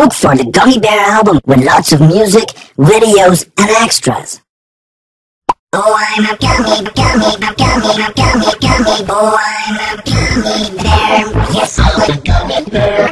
Look for the Gummy Bear album with lots of music, videos, and extras. Oh, I'm a gummy bear. Oh, I'm a gummy bear. Yes, I'm a gummy bear.